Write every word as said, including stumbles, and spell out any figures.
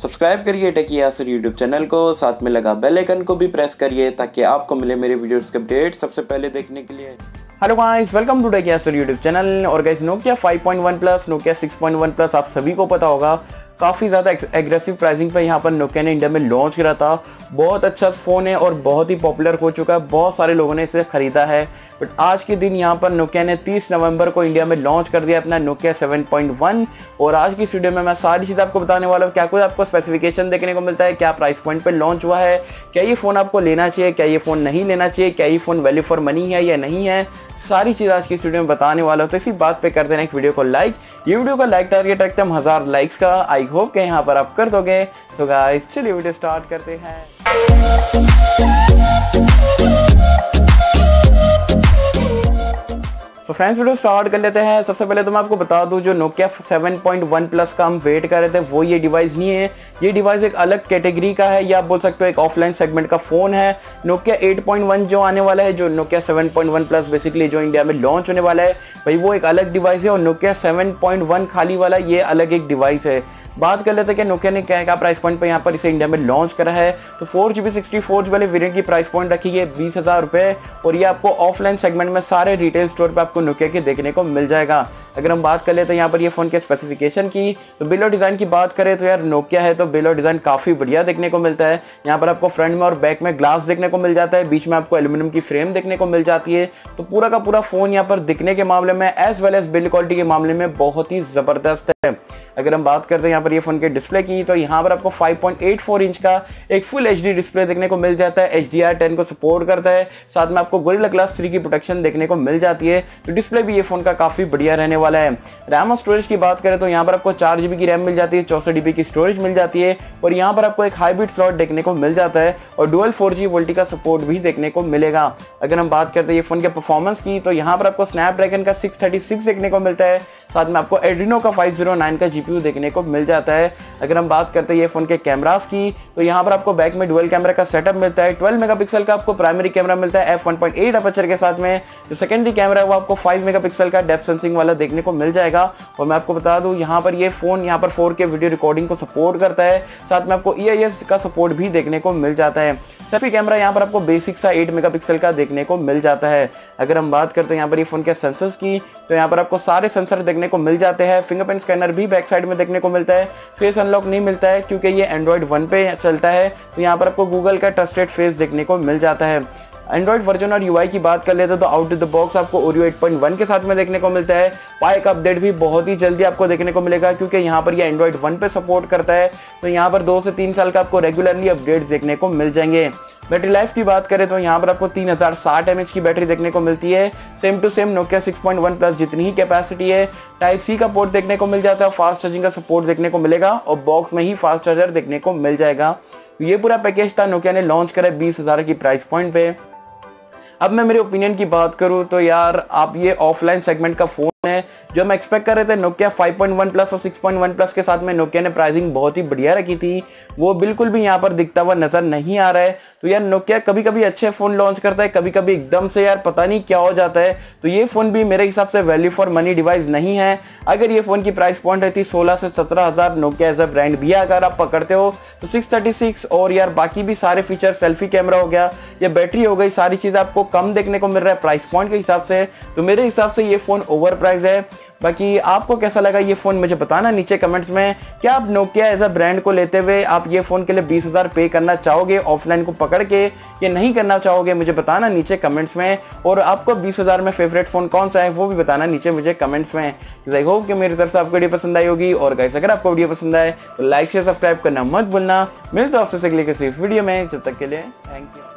Subscribe करिए take Yasir YouTube channel को, साथ में लगा बेल आइकन को भी प्रेस करिए ताकि आपको मिले मेरे वीडियोस के अपडेट सबसे पहले देखने के लिए। Hello guys, welcome to tech Yasir YouTube channel. और guys, Nokia five point one plus, Nokia six point one plus आप सभी को पता होगा काफ़ी ज़्यादा एग्रेसिव प्राइसिंग पे यहाँ पर नोकिया ने इंडिया में लॉन्च करा था। बहुत अच्छा फ़ोन है और बहुत ही पॉपुलर हो चुका है, बहुत सारे लोगों ने इसे ख़रीदा है। बट आज के दिन यहाँ पर नोकिया ने तीस नवंबर को इंडिया में लॉन्च कर दिया अपना नोकिया सेवन पॉइंट वन। और आज की इस वीडियो में मैं सारी चीज़ आपको बताने वाला हूँ। क्या कुछ आपको स्पेसिफिकेशन देखने को मिलता है, क्या प्राइस पॉइंट पर लॉन्च हुआ है, क्या ये फ़ोन आपको लेना चाहिए, क्या ये फ़ोन नहीं लेना चाहिए, क्या ये फ़ोन वैल्यू फॉर मनी है या नहीं है, सारी चीज़ आज की इस वीडियो में बताने वाला हूँ। तो इसी बात पे कर देना एक वीडियो को लाइक। ये वीडियो का लाइक टारगेट रखते हम हज़ार लाइक्स का। आई होप के यहाँ पर आप कर दोगे। सो गाइस, चलिए वीडियो स्टार्ट करते हैं। तो फ्रेंड्स, वीडियो स्टार्ट कर लेते हैं। सबसे पहले तो मैं आपको बता दूं, जो Nokia seven point one plus का हम वेट कर रहे थे वो ये डिवाइस नहीं है। ये डिवाइस एक अलग कैटेगरी का है, या आप बोल सकते हो एक ऑफलाइन सेगमेंट का फ़ोन है। नोकिया एट पॉइंट वन जो आने वाला है, जो Nokia seven point one plus basically जो इंडिया में लॉन्च होने वाला है, भाई वो एक अलग डिवाइस है। और नोकिया सेवन पॉइंट वन खाली वाला ये अलग एक डिवाइस है। बात कर लेते हैं कि नोकिया ने क्या क्या प्राइस पॉइंट पर यहाँ पर इसे इंडिया में लॉन्च करा है। तो four G B sixty four वाले वेरिएंट की प्राइस पॉइंट रखी है बीस हज़ार रुपये। और ये आपको ऑफलाइन सेगमेंट में सारे रिटेल स्टोर पे आपको नोकिया के देखने को मिल जाएगा। अगर हम बात कर लेते हैं यहाँ पर ये फ़ोन के स्पेसिफिकेशन की, तो बिल ऑफ डिज़ाइन की बात करें तो यार नोकिया है तो बिल ऑफ डिज़ाइन काफ़ी बढ़िया देखने को मिलता है। यहाँ पर आपको फ्रंट में और बैक में ग्लास देखने को मिल जाता है, बीच में आपको एल्यूमिनियम की फ्रेम देखने को मिल जाती है। तो पूरा का पूरा फ़ोन यहाँ पर दिखने के मामले में as well as build quality के मामले में बहुत ही ज़बरदस्त है। अगर हम बात करते हैं यहाँ पर ये फ़ोन के डिस्प्ले की, तो यहाँ पर आपको five point eight four inch का एक फुल एच डी डिस्प्ले देखने को मिल जाता है। एच डी आर टेन को सपोर्ट करता है, साथ में आपको गोरिल्ला ग्लास थ्री की प्रोटेक्शन देखने को मिल जाती है। तो डिस्प्ले भी ये फ़ोन का काफ़ी बढ़िया रहने वाला है। रैम और स्टोरेज की बात करें तो यहाँ पर आपको चार जीबी की रैम मिल जाती है, चौसठ जीबी की स्टोरेज मिल जाती है। और यहाँ पर आपको एक हाइब्रिड स्लॉट देखने को मिल जाता है और डुअल फोर जी वोल्टी का सपोर्ट भी देखने को मिलेगा। अगर हम बात करते हैं ये फ़ोन के परफॉर्मेंस की, तो यहाँ पर आपको स्नैपड्रैगन का सिक्स थर्टी सिक्स देखने को मिलता है, साथ में आपको एड्रीनो का फाइव ज़ीरो नाइन का जीपीयू देखने को मिल जाता है। अगर हम बात करते हैं ये फ़ोन के कैमरास की, तो यहाँ पर आपको बैक में डुअल कैमरा का सेटअप मिलता है। ट्वेल्व मेगापिक्सल का आपको प्राइमरी कैमरा मिलता है F one point eight aperture के साथ में। जो सेकेंडरी कैमरा है वो आपको फाइव मेगापिक्सल का डेप्थ सेंसिंग वाला देखने को मिल जाएगा। और मैं आपको बता दूं, यहाँ पर ये फ़ोन यहाँ पर फोर के वीडियो रिकॉर्डिंग को सपोर्ट करता है, साथ में आपको ई आई एस का सपोर्ट भी देखने को मिल जाता है। सेल्फी कैमरा यहाँ पर आपको बेसिक सा एट मेगापिक्सल का देखने को मिल जाता है। अगर हम बात करते हैं यहाँ पर ये फ़ोन के सेंसर्स की, तो यहाँ पर आपको सारे सेंसर देखने को मिल जाते हैं। फिंगरप्रिंट स्कैनर भी बैक साइड में देखने को मिलता है। फेस अनलॉक नहीं मिलता है क्योंकि ये एंड्रॉइड वन पे चलता है। तो यहाँ पर आपको गूगल का ट्रस्टेड फेस देखने को मिल जाता है। एंड्रॉइड वर्जन और यूआई की बात कर लेते तो आउट ऑफ द बॉक्स आपको ओरियो एट पॉइंट वन के साथ में देखने को मिलता है। पाई का अपडेट भी बहुत ही जल्दी आपको देखने को मिलेगा क्योंकि यहाँ पर ये एंड्रॉइड वन पे सपोर्ट करता है। तो यहाँ पर दो से तीन साल का आपको रेगुलरली अपडेट्स देखने को मिल जाएंगे। बैटरी लाइफ की बात करें तो यहाँ पर आपको तीन हज़ार साठ एम एच की बैटरी देखने को मिलती है। Same to same Nokia six point one plus जितनी ही कैपेसिटी है। टाइप सी का पोर्ट देखने को मिल जाता है, फास्ट चार्जिंग का सपोर्ट देखने को मिलेगा और बॉक्स में ही फास्ट चार्जर देखने को मिल जाएगा। तो ये पूरा पैकेज था नोकिया ने लॉन्च करा बीस हज़ार की प्राइस पॉइंट पे। अब मैं मेरे ओपिनियन की बात करूं तो यार आप ये ऑफलाइन सेगमेंट का फ़ोन है जो हम एक्सपेक्ट कर रहे थे। Nokia five point one plus और सिक्स पॉइंट वन प्लस के साथ में नोकिया ने प्राइसिंग बहुत ही बढ़िया रखी थी, वो बिल्कुल भी यहाँ पर दिखता हुआ नजर नहीं आ रहा है। तो यार नोकिया कभी कभी अच्छे फ़ोन लॉन्च करता है, कभी कभी एकदम से यार पता नहीं क्या हो जाता है। तो ये फ़ोन भी मेरे हिसाब से वैल्यू फॉर मनी डिवाइस नहीं है। अगर ये फ़ोन की प्राइस पॉइंट रहती सोलह से सत्रह हज़ार, नोकिया एज अ ब्रांड भी अगर आप पकड़ते हो तो सिक्स थर्टी सिक्स और यार बाकी भी सारे फीचर, सेल्फी कैमरा हो गया या बैटरी हो गई, सारी चीज़ें आपको कम देखने को मिल रहा है प्राइस पॉइंट के हिसाब से। तो मेरे हिसाब से ये फ़ोन ओवर प्राइस है। बाकी आपको कैसा लगा ये फ़ोन मुझे बताना नीचे कमेंट्स में। क्या आप नोकिया एज अ ब्रांड को लेते हुए आप ये फ़ोन के लिए बीस हज़ार पे करना चाहोगे ऑफलाइन को पकड़ के, या नहीं करना चाहोगे, मुझे बताना नीचे कमेंट्स में। और आपको बीस हज़ार में फेवरेट फ़ोन कौन सा है वो भी बताना नीचे मुझे कमेंट्स में। आई होप कि मेरी तरफ से आपको वीडियो पसंद आई होगी। और गाइस, अगर आपको वीडियो पसंद आए तो लाइक से सब्सक्राइब करना मत भूलना। मिलते हैं आपसे अगले किसी वीडियो में, जब तक के लिए थैंक यू।